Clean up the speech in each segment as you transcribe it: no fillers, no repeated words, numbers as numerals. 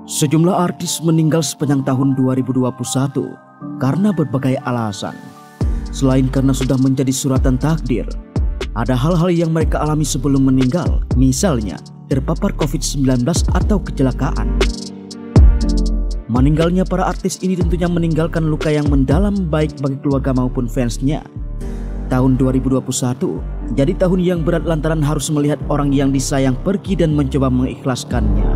Sejumlah artis meninggal sepanjang tahun 2021 karena berbagai alasan. Selain karena sudah menjadi suratan takdir, ada hal-hal yang mereka alami sebelum meninggal, misalnya terpapar COVID-19 atau kecelakaan. Meninggalnya para artis ini tentunya meninggalkan luka yang mendalam baik bagi keluarga maupun fansnya. Tahun 2021 jadi tahun yang berat lantaran harus melihat orang yang disayang pergi dan mencoba mengikhlaskannya.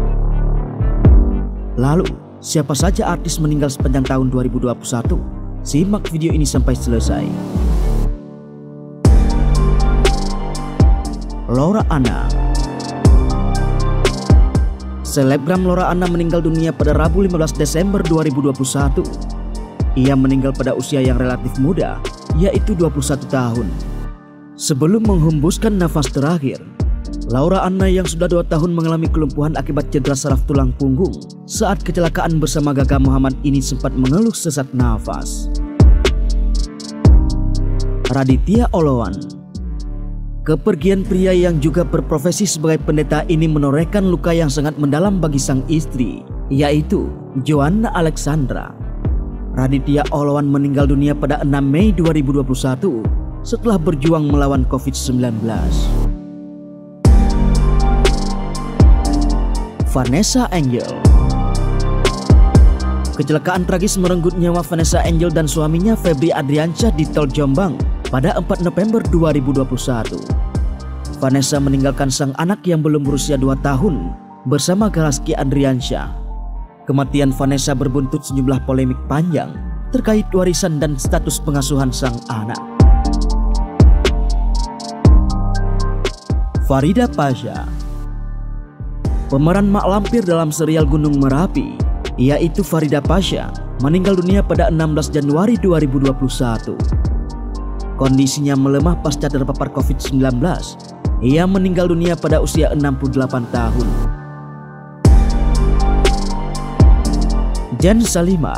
Lalu, siapa saja artis meninggal sepanjang tahun 2021? Simak video ini sampai selesai. Laura Anna. Selebgram Laura Anna meninggal dunia pada Rabu 15 Desember 2021. Ia meninggal pada usia yang relatif muda, yaitu 21 tahun. Sebelum menghembuskan nafas terakhir, Laura Anna yang sudah 2 tahun mengalami kelumpuhan akibat cedera saraf tulang punggung saat kecelakaan bersama Gaga Muhammad ini sempat mengeluh sesak nafas. Raditya Oloan. Kepergian pria yang juga berprofesi sebagai pendeta ini menorehkan luka yang sangat mendalam bagi sang istri, yaitu Joanna Alexandra. Raditya Oloan meninggal dunia pada 6 Mei 2021 setelah berjuang melawan COVID-19. Vanessa Angel. Kecelakaan tragis merenggut nyawa Vanessa Angel dan suaminya Febri Adriansyah di Tol Jombang pada 4 November 2021. Vanessa meninggalkan sang anak yang belum berusia 2 tahun bersama Galaski Adriansyah. Kematian Vanessa berbuntut sejumlah polemik panjang terkait warisan dan status pengasuhan sang anak. Farida Pasha. Pemeran mak lampir dalam serial Gunung Merapi, yaitu Farida Pasha, meninggal dunia pada 16 Januari 2021. Kondisinya melemah pasca terpapar COVID-19. Ia meninggal dunia pada usia 68 tahun. Jen Salimar.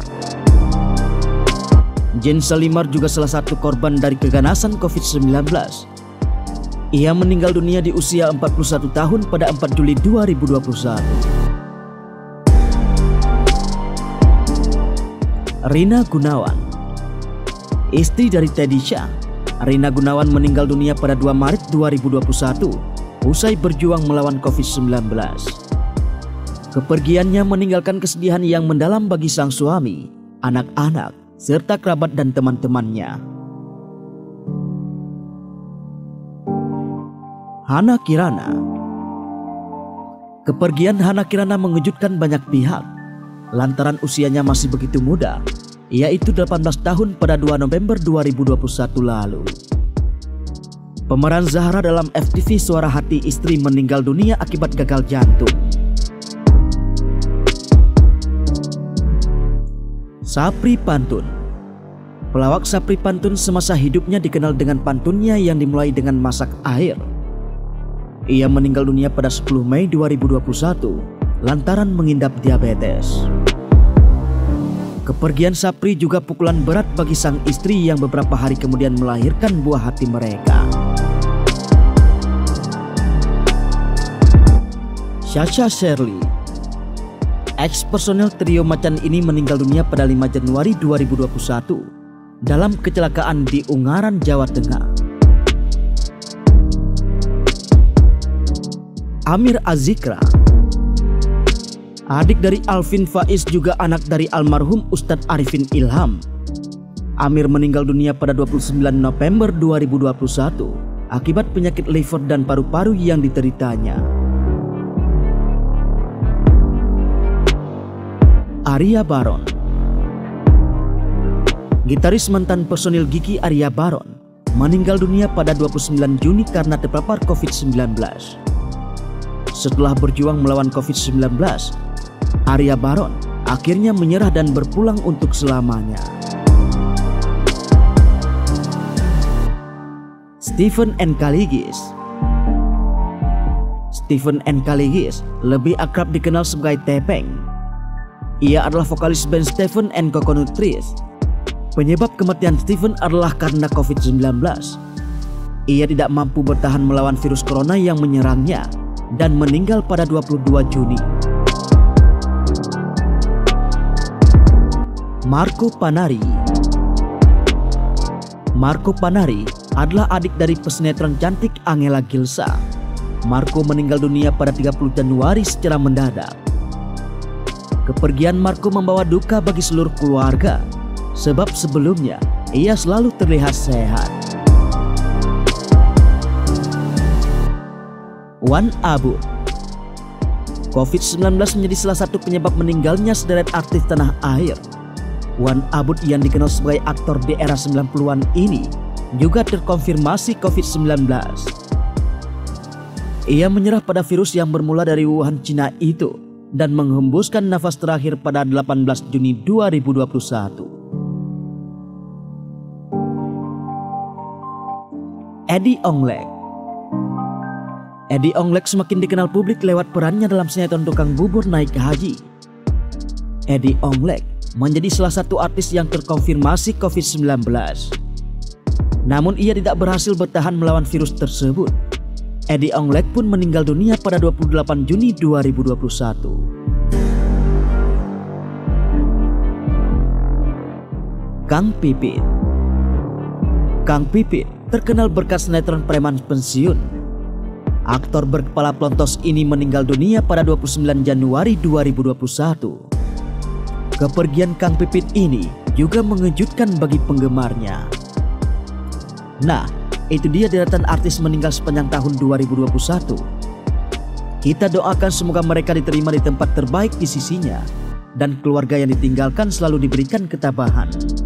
Jen Salimar juga salah satu korban dari keganasan COVID-19. Ia meninggal dunia di usia 41 tahun pada 4 Juli 2021. Rina Gunawan. Istri dari Teddy Shah, Rina Gunawan meninggal dunia pada 2 Maret 2021 usai berjuang melawan COVID-19. Kepergiannya meninggalkan kesedihan yang mendalam bagi sang suami, anak-anak, serta kerabat dan teman-temannya. Hana Kirana. Kepergian Hana Kirana mengejutkan banyak pihak lantaran usianya masih begitu muda, yaitu 18 tahun pada 2 November 2021 lalu. Pemeran Zahra dalam FTV Suara Hati Istri meninggal dunia akibat gagal jantung. Sapri Pantun. Pelawak Sapri Pantun semasa hidupnya dikenal dengan pantunnya yang dimulai dengan masak air. Ia meninggal dunia pada 10 Mei 2021 lantaran mengidap diabetes. Kepergian Sapri juga pukulan berat bagi sang istri yang beberapa hari kemudian melahirkan buah hati mereka. Sasha Shirley. Ex-personel trio Macan ini meninggal dunia pada 5 Januari 2021 dalam kecelakaan di Ungaran, Jawa Tengah. Amir Azikra. Adik dari Alvin Faiz juga anak dari almarhum Ustadz Arifin Ilham. Amir meninggal dunia pada 29 November 2021 akibat penyakit liver dan paru-paru yang dideritanya. Arya Baron. Gitaris mantan personil Gigi Arya Baron meninggal dunia pada 29 Juni karena terpapar COVID-19. Setelah berjuang melawan COVID-19, Arya Baron akhirnya menyerah dan berpulang untuk selamanya. Stephen N. Kaligis. Stephen N. Kaligis lebih akrab dikenal sebagai Tepeng. Ia adalah vokalis band Stephen and Coconut Trees. Penyebab kematian Stephen adalah karena COVID-19. Ia tidak mampu bertahan melawan virus corona yang menyerangnya dan meninggal pada 22 Juni. Marco Panari. Marco Panari adalah adik dari pesinetron cantik Angela Gilsa. Marco meninggal dunia pada 30 Januari secara mendadak. Kepergian Marco membawa duka bagi seluruh keluarga, sebab sebelumnya ia selalu terlihat sehat. Wan Abut. COVID-19 menjadi salah satu penyebab meninggalnya sederet artis tanah air. Wan Abut yang dikenal sebagai aktor di era 90-an ini juga terkonfirmasi COVID-19. Ia menyerah pada virus yang bermula dari Wuhan, Cina itu dan menghembuskan nafas terakhir pada 18 Juni 2021. Eddie Onglek. Eddie Onglek semakin dikenal publik lewat perannya dalam sinetron Tukang Bubur Naik Haji. Eddie Onglek menjadi salah satu artis yang terkonfirmasi COVID-19. Namun ia tidak berhasil bertahan melawan virus tersebut. Eddie Onglek pun meninggal dunia pada 28 Juni 2021. Kang Pipit. Kang Pipit terkenal berkat sinetron preman pensiun. Aktor berkepala plontos ini meninggal dunia pada 29 Januari 2021. Kepergian Kang Pipit ini juga mengejutkan bagi penggemarnya. Nah, itu dia deretan artis meninggal sepanjang tahun 2021. Kita doakan semoga mereka diterima di tempat terbaik di sisinya dan keluarga yang ditinggalkan selalu diberikan ketabahan.